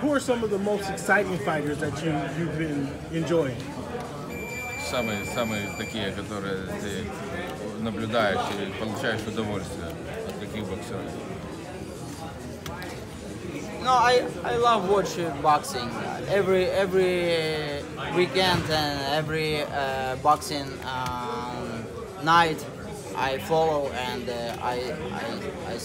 Who are some of the most exciting fighters that you've been enjoying? Самые такие, которые ты наблюдаешь и получаешь удовольствие от таких боксеров. No, I love watching boxing. Every weekend and every boxing night I follow and I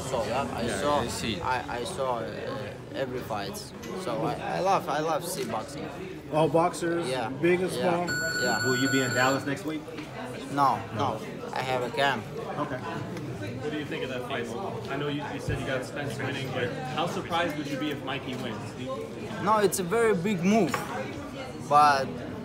saw every fight. So I love see boxing. All boxers, Yeah. big and small. Yeah. Will you be in Dallas next week? No. I have a camp. Okay. What do you think of that fight? I know you said you got Spence winning, but how surprised would you be if Mikey wins? No, it's a very big move, but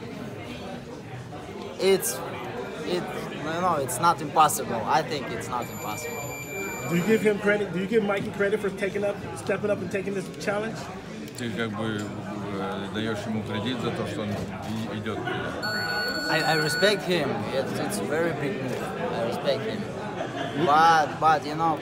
it's not impossible. I think it's not impossible. Do you give him credit? Do you give Mikey credit for stepping up and taking this challenge? Ты как бы даешь ему кредит за то, что он идет туда. I respect him. It's a very big move. I respect him. But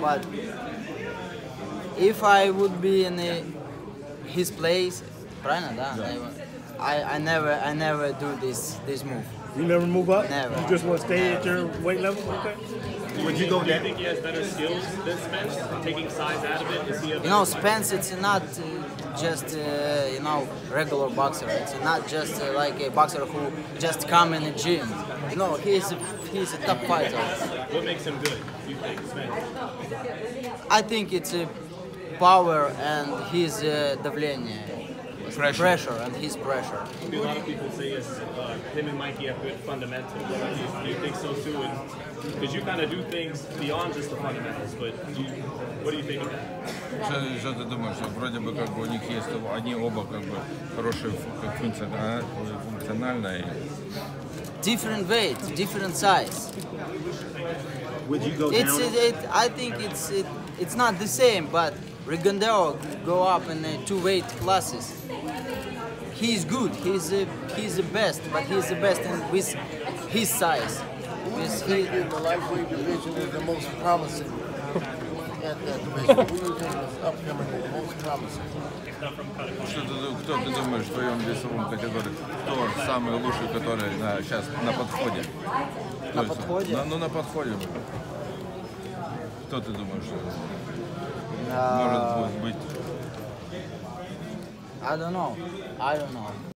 if I would be in his place, правильно, да? I never do this move. You never move up? Never. You just want to stay at your weight level? Okay. Would you go Do you down? think he has better skills than Spence? Taking size out of it? Is he a Spence, it's not just regular boxer. It's not just like a boxer who just come in the gym. He's a top fighter. What makes him good, you think, Spence? I think it's power and his давление. Pressure and his pressure. A lot of people say him and Mikey have good fundamentals. Do you think so too? Because you kind of do things beyond just the fundamentals, but what do you think of that? Что ты думаешь? Вроде бы как бы у них есть, они оба как бы хорошие, как функциональные. Different weight, different size. Would you go down? I think it's not the same, but Rignondeaux go up in the 2 weight classes. He's good. He's the best, but he's the best with his size. In the lightweight division is the most promising at that division. Who do you think is upcoming the most promising? Кто ты думаешь в твоем весовом категории? Кто самый лучший, который сейчас на подходе? На подходе? На подходе. Кто ты думаешь, может быть? I don't know.